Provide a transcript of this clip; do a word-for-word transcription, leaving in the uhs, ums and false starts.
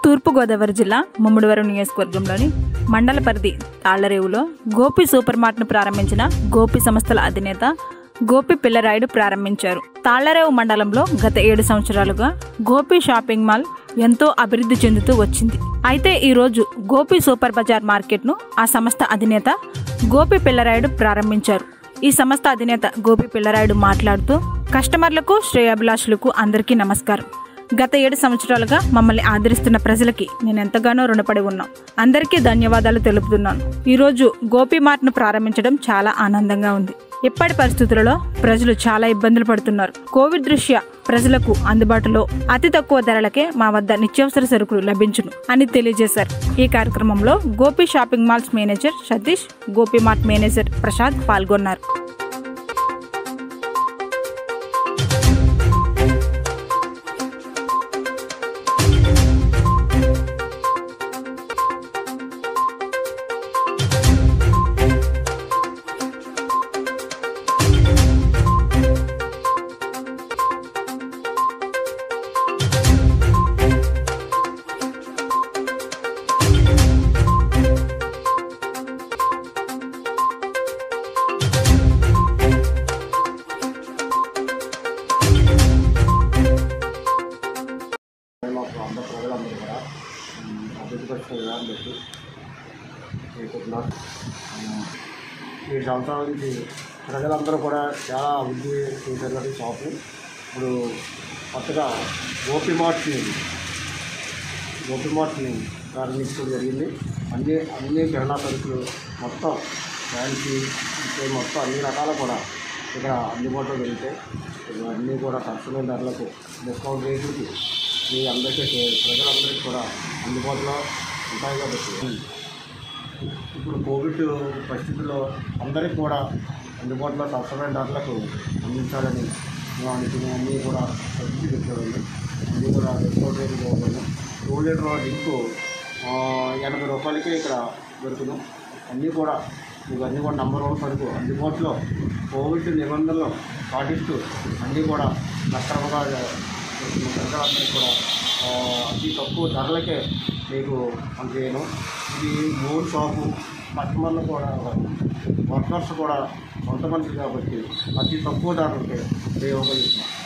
తూర్పు గోదావరి జిల్లా ముమ్మడివరం నియోజకవర్గంలోని మండల పరిధి తాళ్లరేవులో గోపి సూపర్ మార్ట్ను ప్రారంభించిన గోపి సంస్థల అధినేత గోపి పిల్లరాయుడు ప్రారంభించారు. తాళ్లరేవు మండలంలో గత ఏడు సంవత్సరాలుగా గోపి షాపింగ్ మాల్ ఎంతో అభివృద్ధి చెందుతూ వచ్చింది. అయితే ఈ రోజు గోపి సూపర్ బజార్ మార్కెట్ను ఆ సంస్థ అధినేత గోపి పిల్లరాయుడు ప్రారంభించారు. ఈ సంస్థ అధినేత గోపి పిల్లరాయుడు మాట్లాడుతూ, కస్టమర్లకు, శ్రేయాభిలాషులకు అందరికీ నమస్కారం. గత ఏడు సంవత్సరాలుగా మమ్మల్ని ఆదరిస్తున్న ప్రజలకి నేను ఎంతగానో రుణపడి ఉన్నాం. అందరికీ ధన్యవాదాలు తెలుపుతున్నాను. ఈరోజు గోపి మార్ట్ను ప్రారంభించడం చాలా ఆనందంగా ఉంది. ఇప్పటి పరిస్థితులలో ప్రజలు చాలా ఇబ్బందులు పడుతున్నారు. కోవిడ్ దృష్ట్యా ప్రజలకు అందుబాటులో అతి తక్కువ ధరలకే మా వద్ద నిత్యావసర సరుకులు లభించును అని తెలియజేశారు. ఈ కార్యక్రమంలో Gopi shopping malls manager Satish, Gopi mart manager Prasad పాల్గొన్నారు. ఆంధ్ర ప్రజలందరూ కూడా అభివృద్ధి పరిచిన విధానం పెట్టి చేసుకుంటున్నారు. ఈ సంవత్సరాల నుంచి ప్రజలందరూ కూడా చాలా అభివృద్ధి చేశారు. షాపు ఇప్పుడు కొత్తగా గోపి మార్ట్ని గోపి మార్ట్ని ప్రారంభించడం జరిగింది. అన్ని అన్ని కిరాణా సరుకులు మొత్తం ఫ్యాన్సీ మొత్తం అన్ని రకాలు కూడా ఇక్కడ అందుబాటులో దొరుకుతాయి. అన్నీ కూడా తక్షణ ధరలకు డిస్కౌంట్ రేట్లకి మీ అందరికీ ప్రజలందరికీ కూడా అందుబాటులో ఉంటాయి. కాబట్టి ఇప్పుడు కోవిడ్ పరిస్థితుల్లో అందరికీ కూడా అందుబాటులో తక్షణ ధరలకు అందించాలని మేము అనుకునే అన్నీ కూడా సబ్సిడీ పెట్టామండి. అన్నీ కూడా డిస్కౌంట్ రేట్లు పోవాలి. టూ లీటర్ డ్రింకు ఎనభై రూపాయలకే ఇక్కడ దొరుకును. అన్నీ కూడా మీకు అన్నీ కూడా నెంబర్ వన్ సరుకు అందుబాటులో కోవిడ్ నిబంధనలు పాటిస్తూ అన్నీ కూడా సక్రమంగా ప్రజలందరికీ కూడా అతి తక్కువ ధరలకే మీకు అందజేయను. ఇది మూడు షాపు కస్టమర్లు కూడా వర్కర్స్ కూడా సొంత మనుషులు కాబట్టి అతి తక్కువ ధరలకే ఉపయోగపడుతున్నాం.